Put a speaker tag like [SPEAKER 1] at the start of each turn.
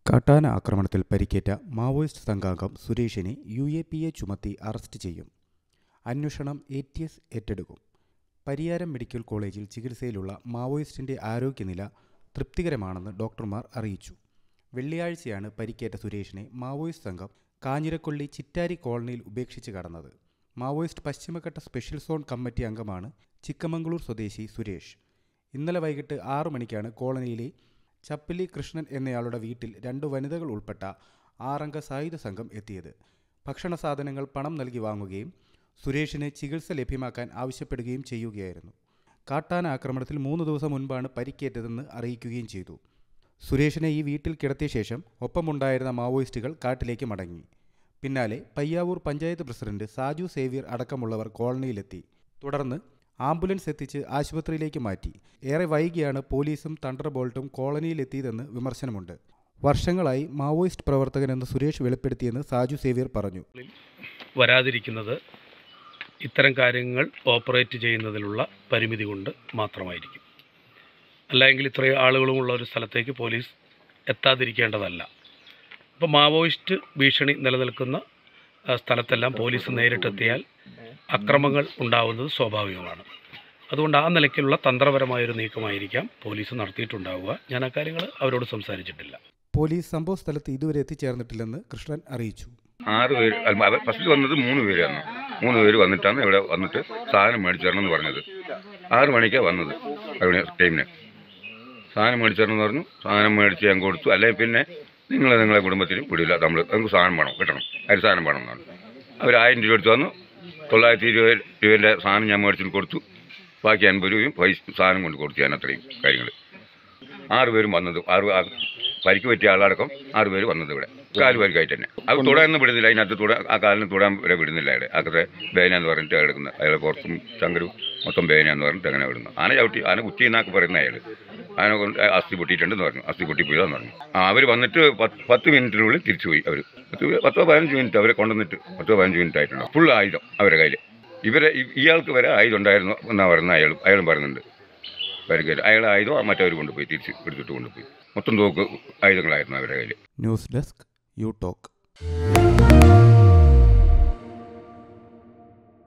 [SPEAKER 1] കാട്ടാന ആക്രമണത്തിൽ പരിക്കേറ്റ മാവോയിസ്റ്റ് സംഘാംഗം സുരേഷിനെ UAPA ചുമത്തി അറസ്റ്റ് ചെയ്യും. അന്വേഷണം ATS ഏറ്റെടുക്കും. പരിയാരം മെഡിക്കൽ കോളേജിൽ ചികിത്സയിലുള്ള മാവോയിസ്റ്റിൻ്റെ ആരോഗ്യനില തൃപ്തികരമാണെന്ന് ഡോക്ടർമാർ അറിയിച്ചു. വെള്ളിയാഴ്ചയാണ് പരിക്കേറ്റ സുരേഷിനെ മാവോയിസ്റ്റ് സംഘം കാഞ്ഞിരക്കൊള്ളി ചിറ്റാരി കോളനിയിൽ ഉപേക്ഷിച്ച് കടന്നത്. മാവോയിസ്റ്റ് പശ്ചിമഘട്ട സ്പെഷ്യൽ സോൺ കമ്മിറ്റി അംഗമാണ് ചിക്കമംഗളൂർ സ്വദേശി സുരേഷ്. ഇന്നലെ വൈകിട്ട് 6 മണിക്കാണ് കോളനിയിലെ ചപ്പിലി കൃഷ്ണൻ എന്നയാളുടെ വീട്ടിൽ 2 വനിതകൾ ഉൾപ്പെട്ട 6 അംഗ സായുധ സംഘം എത്തിയത്. ഭക്ഷണ സാധനങ്ങൾ പണം നൽകി വാങ്ങുകയും സുരേഷിന് ചികിത്സ ലഭ്യമാക്കാൻ ആവശ്യപ്പെടുകയും ചെയ്യുകയായിരുന്നു. കാട്ടാന ആക്രമണത്തിൽ 3 ദിവസം മുൻപാണ് പരിക്കേറ്റതെന്ന് അറിയിക്കുകയും ചെയ്തു. സുരേഷിനെ ഈ വീട്ടിൽ കിടത്തിയ ശേഷം ഒപ്പമുണ്ടായിരുന്ന മാവോയിസ്റ്റുകൾ കാട്ടിലേക്ക് മടങ്ങി. പിന്നാലെ പയ്യാവൂർ പഞ്ചായത്ത് പ്രസിഡന്റ് സാജു സേവ്യർ അടക്കമുള്ളവർ കോളനിയിലെത്തി. തുടർന്ന് ആംബുലൻസ് എത്തിച്ച് ആശുപത്രിയിലേക്ക് മാറ്റി. ഏറെ വൈകിയാണ് പോലീസും തണ്ടർബോൾട്ടും കോളനിയിലെത്തിയതെന്ന് വിമർശനമുണ്ട്. വർഷങ്ങളായി മാവോയിസ്റ്റ് പ്രവർത്തകനെന്ന് സുരേഷ് വെളിപ്പെടുത്തിയെന്ന് സാജു സേവ്യർ പറഞ്ഞു.
[SPEAKER 2] വരാതിരിക്കുന്നത് ഇത്തരം കാര്യങ്ങൾ ഓപ്പറേറ്റ് ചെയ്യുന്നതിലുള്ള പരിമിതി കൊണ്ട് മാത്രമായിരിക്കും. അല്ലെങ്കിൽ ഇത്രയും ആളുകളുമുള്ള ഒരു സ്ഥലത്തേക്ക് പോലീസ് എത്താതിരിക്കേണ്ടതല്ല. ഇപ്പോൾ മാവോയിസ്റ്റ് ഭീഷണി നിലനിൽക്കുന്ന സ്ഥലത്തെല്ലാം പോലീസ് നേരിട്ടെത്തിയാൽ അക്രമങ്ങൾ ഉണ്ടാവുന്നത് സ്വാഭാവികമാണ്. അതുകൊണ്ട് ആ നിലയ്ക്കുള്ള തന്ത്രപരമായൊരു നീക്കമായിരിക്കാം പോലീസ് നടത്തിയിട്ടുണ്ടാവുക. ഞാൻ ആ കാര്യങ്ങൾ അവരോട് സംസാരിച്ചിട്ടില്ല.
[SPEAKER 1] പോലീസ് സംഭവ സ്ഥലത്ത് ഇതുവരെ എത്തിച്ചേർന്നിട്ടില്ലെന്ന് കൃഷ്ണൻ അറിയിച്ചു.
[SPEAKER 3] 6 പേര് ഫസ്റ്റിൽ വന്നത് 3 പേരാണ്. 3 പേര് വന്നിട്ടാണ് ഇവിടെ വന്നിട്ട് സാധനം മേടിച്ചു തരണമെന്ന് പറഞ്ഞത്. 6 മണിക്കാണ് വന്നത്. ടൈമിന് സാധനം മേടിച്ചു തരണമെന്ന് പറഞ്ഞു. സാധനം മേടിച്ച് ഞാൻ കൊടുത്തു. അല്ലെങ്കിൽ പിന്നെ നിങ്ങളെ കുടുംബത്തിനും വിടില്ല, നമുക്ക് സാധനം വേണം, കിട്ടണം, അതിന് സാധനം വേണം എന്നാണ്. അവർ 1000 രൂപ എടുത്ത് വന്നു. 920 രൂപേൻ്റെ സാധനം ഞാൻ മേടിച്ചിട്ട് കൊടുത്തു. ബാക്കി 50 രൂപയും സാധനം കൊണ്ട് കൊടുത്തു. ഞാൻ അത്രയും കാര്യങ്ങൾ 6 പേരും വന്നത്. പരിക്ക് പറ്റിയ ആളടക്കം 6 പേര് വന്നത് ഇവിടെ. 4 പരിക്കായിട്ട് തന്നെ. അത് തുടർന്ന് വിടുന്നില്ല. അതിനകത്ത് ആ കാലിന് തൊടാൻ വരെ വിടുന്നില്ല. അവിടെ അകത്തെ ബേന എന്ന് പറഞ്ഞിട്ട് എടുക്കുന്നത്. അയാളെ പുറത്തും ചങ്കരും മൊത്തം ബേന എന്ന് പറഞ്ഞിട്ട് അങ്ങനെ വിടുന്നു. ആന കുത്തി എന്നൊക്കെ പറയുന്ന അയാൾ ആന കൊണ്ട് അസ്ഥി പൊട്ടിയിട്ടുണ്ടെന്ന് പറഞ്ഞു. അസ്ഥി പൊട്ടിപ്പോയതാന്ന് പറഞ്ഞു. അവർ വന്നിട്ട് 10 മിനിറ്റിനുള്ളിൽ തിരിച്ചു പോയി. അവർ 10-15 മിനിറ്റ് അവരെ കൊണ്ടുവന്നിട്ട് 10-15 മിനിറ്റ് ആയിട്ടുണ്ട്. ഫുൾ ആയുധം അവരുടെ കയ്യിൽ. ഇയാൾക്ക് വരെ ആയുധം ഉണ്ടായിരുന്നു എന്നാണ് പറയുന്നത്. അയാളും പറയുന്നുണ്ട്. പരിക്കേറ്റ് അയാളെ ആയുധം മറ്റവർ കൊണ്ടുപോയി തിരിച്ച് എടുത്തിട്ട് കൊണ്ടുപോയി. മൊത്തം തോക്ക് ആയുധങ്ങളായിരുന്നു അവരുടെ കയ്യിൽ.
[SPEAKER 1] News desk you talk.